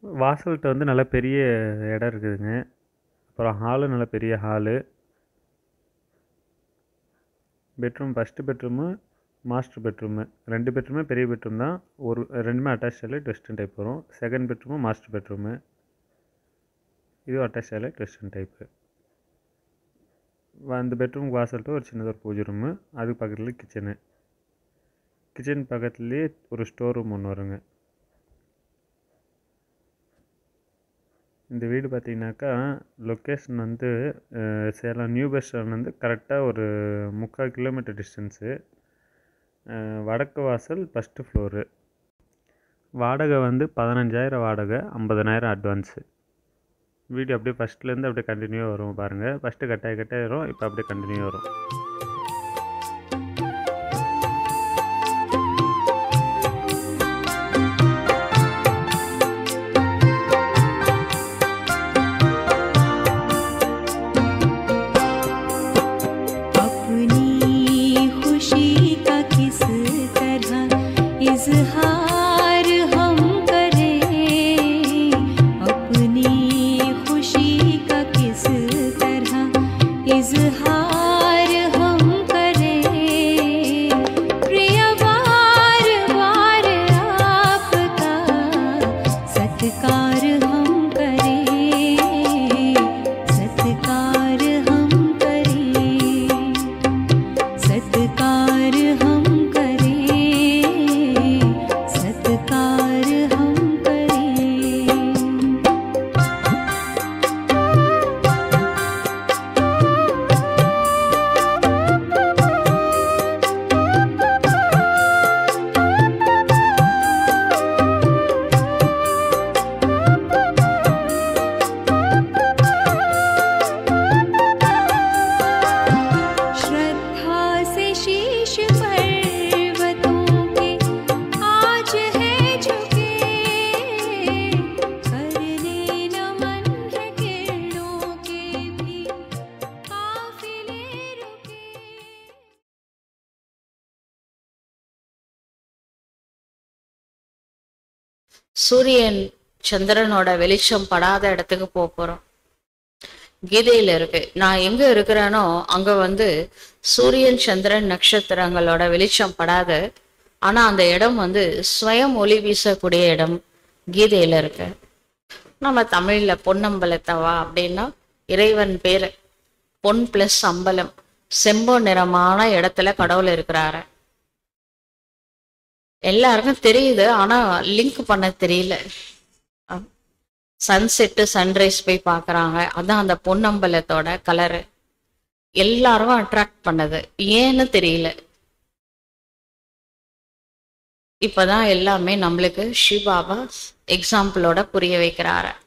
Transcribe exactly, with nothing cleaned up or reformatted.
வாசல்கிட்ட வந்து நல்ல பெரிய இடம் இருக்குதுங்க. அப்புறம் ஹாலு நல்ல பெரிய hall. Bedroom first bedroom, master bedroom ரெண்டு பெட்ரூமே பெரிய பெட்ரூம் தான். ஒரு ரெண்டுமே அட்டாச் டாய்லெட் வெஸ்டர்ன் டைப் வரும். Second bedroom master bedroom. இதுவும் அட்டாச் டாய்லெட் வெஸ்டர்ன் டைப்பு. அந்த பெட்ரூமுக்கு வாசல்கிட்ட ஒரு சின்னதாக ஒரு பூஜை ரூமு. அதுக்கு பக்கத்துலேயே கிச்சனு. கிச்சன் பக்கத்துலேயே ஒரு ஸ்டோர் ரூம் ஒன்று வருங்க. இந்த வீடு பார்த்திங்கனாக்கா லொக்கேஷன் வந்து சேலம் நியூ பஸ் ஸ்டாண்ட்லேருந்து கரெக்டாக ஒரு முக்கால் கிலோமீட்டர் டிஸ்டன்ஸு. வடக்கு வாசல் ஃபஸ்ட்டு ஃப்ளோரு. வாடகை வந்து பதினஞ்சாயிரம் வாடகை, ஐம்பதனாயிரம் அட்வான்ஸு. வீடியோ அப்படியே ஃபஸ்ட்லேருந்து அப்படியே கண்டினியூவாக வரும் பாருங்கள். ஃபஸ்ட்டு கட்டாய கட்டாயிரும், இப்போ அப்படியே கண்டினியூ வரும். சூரியன் சந்திரனோட வெளிச்சம் படாத இடத்துக்கு போக போறோம். கீதையில இருக்கு, நான் எங்க இருக்கிறேனோ அங்க வந்து சூரியன் சந்திரன் நட்சத்திரங்களோட வெளிச்சம் படாது, ஆனா அந்த இடம் வந்து ஸ்வயம் ஒளி வீசக்கூடிய இடம் கீதையில இருக்கு. நம்ம தமிழ்ல பொன்னம்பலத்தவா அப்படின்னா இறைவன் பேரு. பொன் பிளஸ் அம்பலம், செம்பொன் நிறமான இடத்துல கடவுள் இருக்கிறாரு. எல்லாருக்கும் தெரியுது, ஆனா லிங்க் பண்ண தெரியல. சன்செட்டு சன்ரைஸ் போய் பார்க்குறாங்க, அதான் அந்த பொன்னம்பலத்தோட கலரு எல்லாரும் அட்ராக்ட் பண்ணது. ஏன்னு தெரியல. இப்பதான் எல்லாமே நம்மளுக்கு சிவபாபா எக்ஸாம்பிளோட புரிய வைக்கிறாரு.